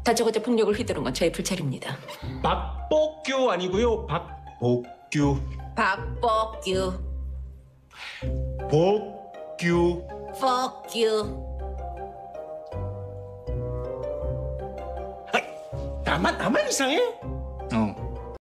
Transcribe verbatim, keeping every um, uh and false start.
다짜고짜 폭력을 휘두른 건 저의 불찰입니다. 박복규 아니고요. 박복규. 박복규, 복규. fuck you. 나만 나만 이상해?